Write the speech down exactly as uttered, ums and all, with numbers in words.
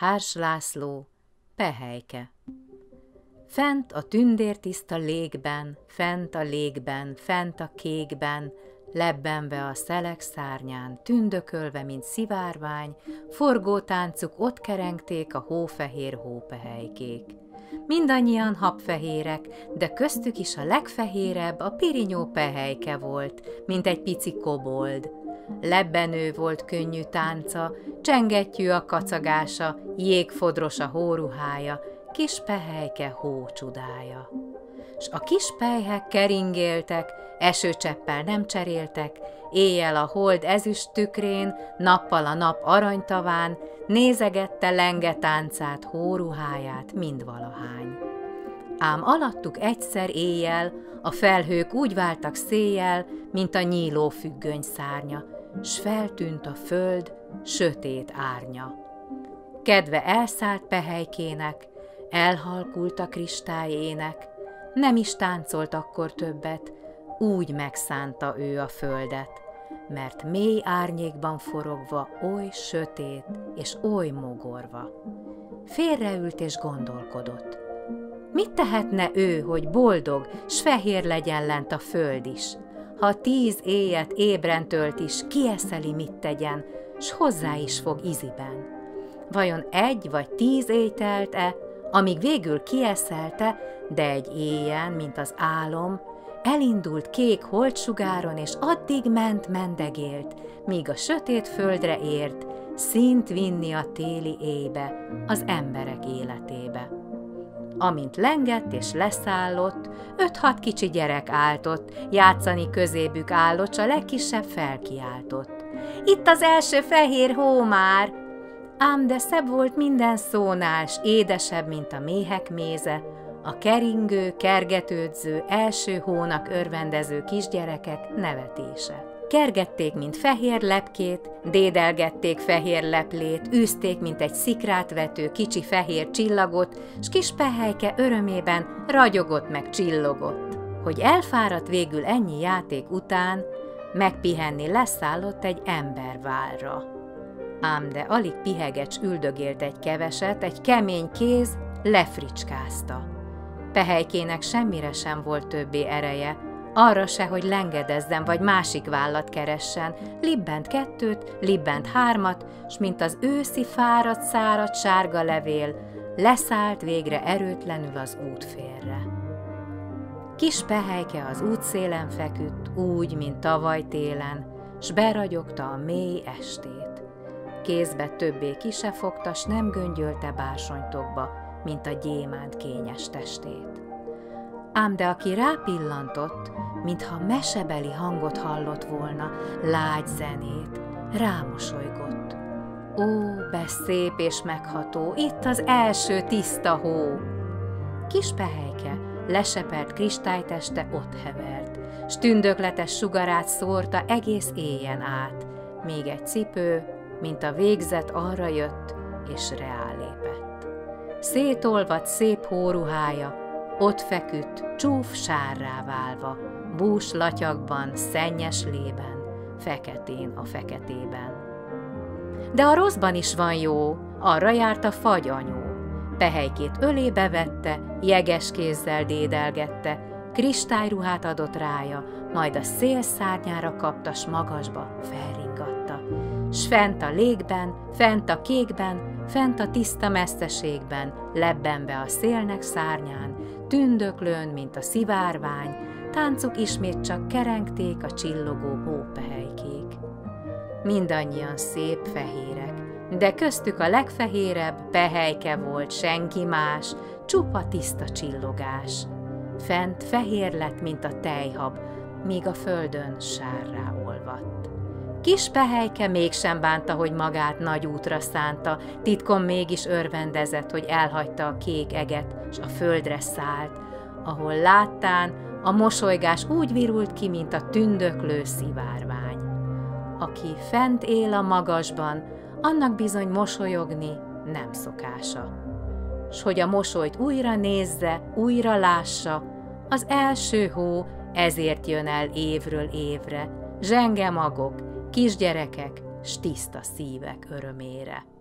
Hárs László, Pehelyke. Fent a tündértiszta légben, fent a légben, fent a kékben, lebbenve a szelek szárnyán, tündökölve, mint szivárvány, forgótáncuk ott kerengték a hófehér hópehelykék. Mindannyian habfehérek, de köztük is a legfehérebb a pirinyó Pehelyke volt, mint egy pici kobold. Lebbenő volt könnyű tánca, csengettyű a kacagása, jégfodros a hóruhája, kis Pehelyke hócsudája. S a kis pelyhek keringéltek, esőcseppel nem cseréltek, éjjel a hold ezüst tükrén, nappal a nap aranytaván, nézegette lenge táncát, hóruháját mindvalahány. Ám alattuk egyszer éjjel, a felhők úgy váltak széjjel, mint a nyíló függöny szárnya, s feltűnt a föld sötét árnya. Kedve elszállt Pehelykének, elhalkult a kristályének, nem is táncolt akkor többet, úgy megszánta ő a földet, mert mély árnyékban forogva, oly sötét és oly mogorva. Félreült és gondolkodott. Mit tehetne ő, hogy boldog, s fehér legyen lent a föld is? Ha tíz éjet ébren tölt is, kieszeli, mit tegyen, s hozzá is fog iziben. Vajon egy vagy tíz éj telt-e, amíg végül kieszelte, de egy éjjel, mint az álom, elindult kék holdsugáron, és addig ment mendegélt, míg a sötét földre ért, színt vinni a téli éjbe, az emberek életébe. Amint lengett és leszállott, öt-hat kicsi gyerek áltott, játszani közébük állott, s a legkisebb felkiáltott. Itt az első fehér hó már! Ám de szebb volt minden szónál, s édesebb, mint a méhek méze, a keringő, kergetődző, első hónak örvendező kisgyerekek nevetése. Kergették, mint fehér lepkét, dédelgették fehér leplét, űzték, mint egy szikrát vető kicsi fehér csillagot, s kis Pehelyke örömében ragyogott meg csillogott. Hogy elfáradt végül ennyi játék után, megpihenni leszállott egy embervárra. Ám de alig piheget s üldögélt egy keveset, egy kemény kéz lefricskázta. Pehelykének semmire sem volt többé ereje, arra se, hogy lengedezzen vagy másik vállat keressen, libbent kettőt, libbent hármat, s mint az őszi fáradt, száradt sárga levél, leszállt végre erőtlenül az útfélre. Kis Pehelyke az útszélen feküdt, úgy, mint tavaly télen, s beragyogta a mély estét. Kézbe többé ki se fogta, s nem göngyölte bársonytokba, mint a gyémánt kényes testét. Ám de aki rápillantott, mintha mesebeli hangot hallott volna, lágy zenét, rámosolygott. Ó, be szép és megható, itt az első tiszta hó! Kis Pehelyke lesepert kristályteste ott hevert, s tündökletes sugarát szórta egész éjjen át, míg egy cipő, mint a végzet arra jött, és reálépett. Szétolvadt szép hóruhája, ott feküdt, csúf sárrá válva, bús latyagban, szennyes lében, feketén a feketében. De a rosszban is van jó, arra járt a fagyanyó. Pehelykét ölébe vette, jeges kézzel dédelgette, kristályruhát adott rája, majd a szél szárnyára kapta, s magasba felringatta. S fent a légben, fent a kékben, fent a tiszta messzeségben, lebbenve a szélnek szárnyán, tündöklőn, mint a szivárvány, táncuk ismét csak kerengték a csillogó hópehelykék. Mindannyian szép fehérek, de köztük a legfehérebb Pehelyke volt, senki más, csupa tiszta csillogás. Fent fehér lett, mint a tejhab, míg a földön sárrá olvadt. Kis Pehelyke mégsem bánta, hogy magát nagy útra szánta, titkon mégis örvendezett, hogy elhagyta a kék eget, s a földre szállt, ahol láttán a mosolygás úgy virult ki, mint a tündöklő szivárvány. Aki fent él a magasban, annak bizony mosolyogni nem szokása. S hogy a mosolyt újra nézze, újra lássa, az első hó ezért jön el évről évre, zsenge magok, kisgyerekek s tiszta szívek örömére.